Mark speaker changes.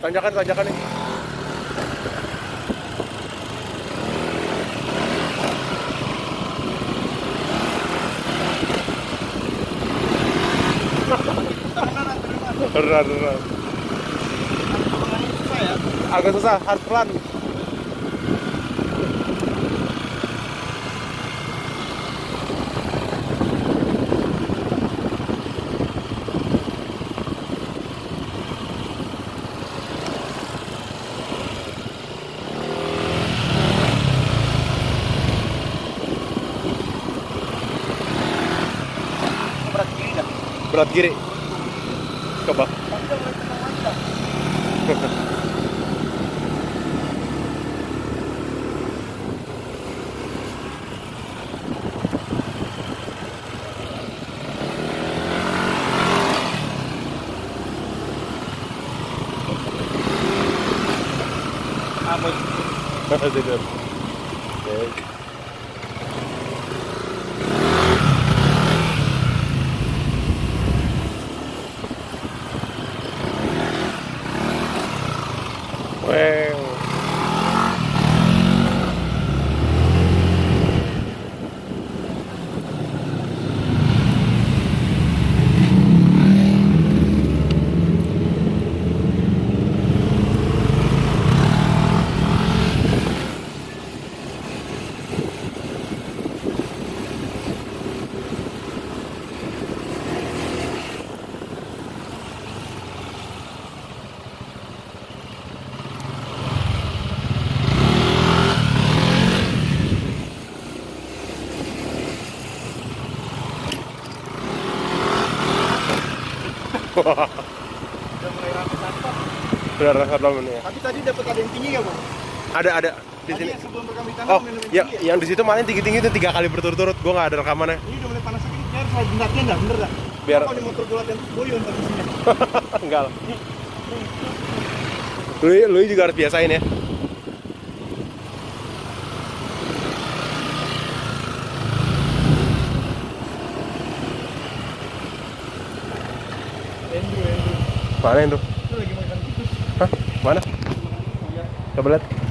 Speaker 1: tanjakan nih. Berat. Agak susah, harus pelan. Berat kiri. Coba. Apa? Tidur. Oke. Wow.
Speaker 2: Udah mulai rame santap.
Speaker 1: Udah rasa belum ya?
Speaker 2: Tapi tadi dapat ada yang tinggi nggak, Bang?
Speaker 1: Ada di
Speaker 2: Tadi
Speaker 1: sini.
Speaker 2: yang sebelum kami tanam
Speaker 1: Oh,
Speaker 2: minum
Speaker 1: ya,
Speaker 2: tinggi
Speaker 1: yang di situ malah tinggi itu 3 kali berturut-turut. Gua nggak ada rekamannya.
Speaker 2: Ini udah mulai panas lagi. Biar saya bentaknya nggak bener dah.
Speaker 1: Biar
Speaker 2: kalau di motor gue latihan boyo ntar di sini.
Speaker 1: enggak lah. Lu juga harus biasain ya.
Speaker 2: Andrew.
Speaker 1: Mana itu?
Speaker 2: Itu lagi makan tikus.
Speaker 1: Hah? Mana?
Speaker 2: Iya.
Speaker 1: Coba lihat.